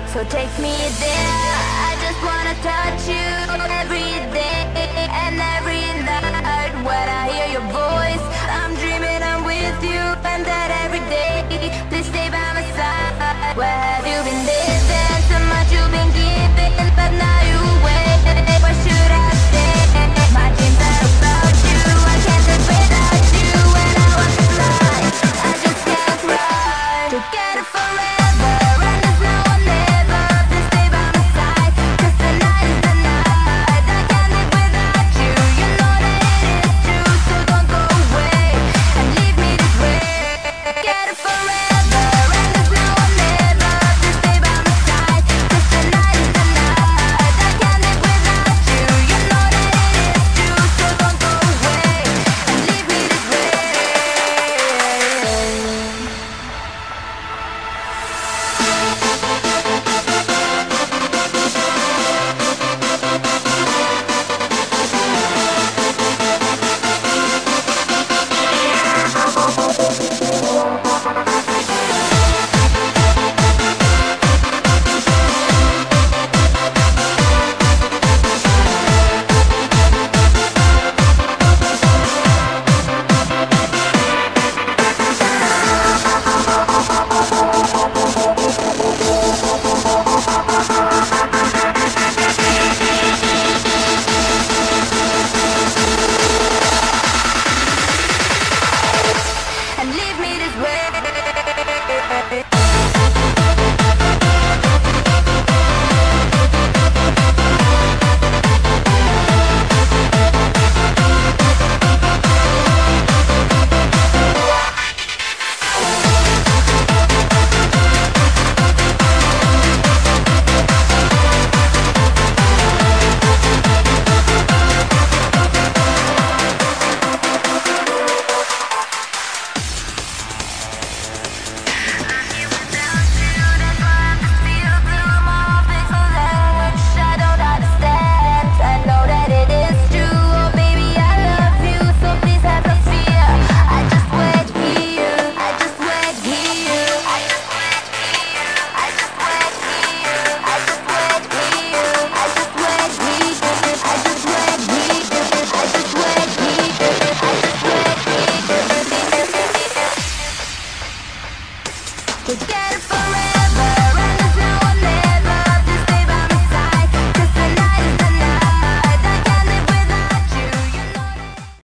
So take me there. I just wanna touch you every day and every night. When I hear your voice, I'm dreaming I'm with you, and that every day. Please stay by my side. Where have you been living? So much you've been giving, but now you wait. Where should I stay? My dreams are about you. I can't live without you. When I want to fly, I just can't cry. Together forever, and there's no one ever. Please stay by my side, 'cause tonight is the night. I can't live without you. You know that it is true, so don't go away and leave me this way. Together forever, and there's no one ever. Please stay by my side, 'cause tonight is the night. I can't live without you. You know that it is true, so don't go away and leave me this way. And leave me this way.